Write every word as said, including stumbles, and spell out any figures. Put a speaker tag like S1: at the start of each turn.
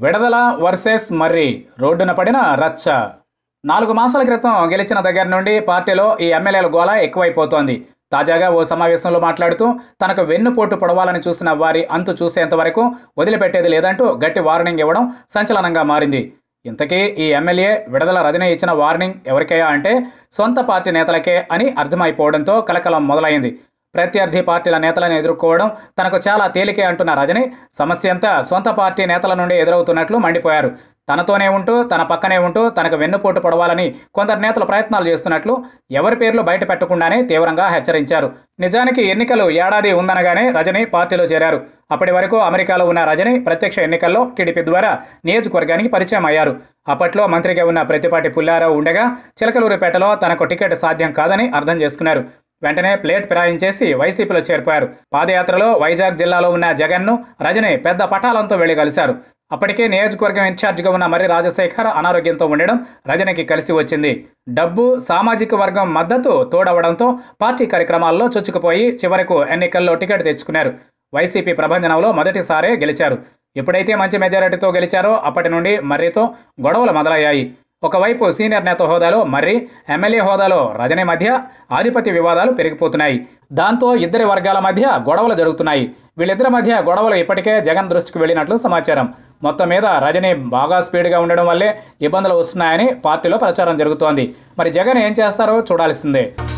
S1: విడదల versus మర్రి రోడ్డున పడిన రచ్చ. నాలుగు మాసాల క్రితం గెలిచిన దగ్గర నుండి పార్టీలో ఈ ఎమ్మెల్యేల గోల ఎక్కువైపోతోంది. తాజాగా ఓ సమావేశంలో మాట్లాడుతూ తనకు వెన్నుపోటు పొడవాలని చూసిన వారి అంతు చూసేంత వరకు వదిలిపెట్టేది లేదంటూ గట్టి వార్నింగ్ ఇవ్వడం సంచలనంగా మారింది. ఇంతకీ ఈ ఎమ్మెల్యే విడదల రజని ఇచ్చిన వార్నింగ్ ఎవరికయ్యా అంటే సొంత పార్టీ నేతలకే అని అర్థమైపోవడంతో కలకలం మొదలైంది. ప్రత్యర్థి పార్టీల నేతలను ఎదుర్కోవడం తనకు చాలా తేలికే అంటున్న రజని సమస్య అంతా సొంత పార్టీ నేతల నుండి ఎదురవుతున్నట్లు మండిపోయారు. తనతోనే ఉంటూ తన పక్కనే ఉంటూ తనకు వెన్నుపోటు పొడవాలని కొందరు నేతలు ప్రయత్నాలు చేస్తున్నట్లు ఎవరి పేర్లు బయట పెట్టకుండానే తీవ్రంగా హెచ్చరించారు. నిజానికి ఎన్నికలు ఏడాది ఉందనగానే రజని పార్టీలో చేరారు. అప్పటి వరకు అమెరికాలో ఉన్న రజని ప్రత్యక్ష ఎన్నికల్లో టీడీపీ ద్వారా నియోజకవర్గానికి పరిచయం అయ్యారు. అప్పట్లో మంత్రిగా ఉన్న ప్రతిపాటి పుల్లారావు ఉండగా చిలకలూరిపేటలో తనకు టికెట్ సాధ్యం కాదని అర్థం చేసుకున్నారు. వెంటనే ప్లేట్ ఫిరాయించేసి వైసీపీలో చేరిపోయారు. పాదయాత్రలో వైజాగ్ జిల్లాలో ఉన్న జగన్ను రజని పెద్ద పటాలంతో వెళ్లి కలిశారు. అప్పటికే నియోజకవర్గం ఇన్ఛార్జిగా ఉన్న మర్రి రాజశేఖర్ అనారోగ్యంతో ఉండడం రజనికి కలిసి వచ్చింది. డబ్బు, సామాజిక వర్గం మద్దతు తోడవడంతో పార్టీ కార్యక్రమాల్లో చొచ్చుకుపోయి చివరకు ఎన్నికల్లో టికెట్ తెచ్చుకున్నారు. వైసీపీ ప్రభంజనంలో మొదటిసారే గెలిచారు. ఎప్పుడైతే మంచి మెజారిటీతో గెలిచారో అప్పటి నుండి మర్రితో గొడవలు మొదలయ్యాయి. ఒకవైపు సీనియర్ నేత హోదాలో మర్రి, ఎమ్మెల్యే హోదాలో రజని మధ్య ఆధిపత్య వివాదాలు పెరిగిపోతున్నాయి. దాంతో ఇద్దరి వర్గాల మధ్య గొడవలు జరుగుతున్నాయి. వీళ్ళిద్దరి మధ్య గొడవలు ఇప్పటికే జగన్ దృష్టికి వెళ్ళినట్లు సమాచారం. మొత్తం మీద రజని బాగా స్పీడ్గా ఉండడం వల్లే ఇబ్బందులు వస్తున్నాయని పార్టీలో ప్రచారం జరుగుతోంది. మరి జగన్ ఏం చేస్తారో చూడాల్సిందే.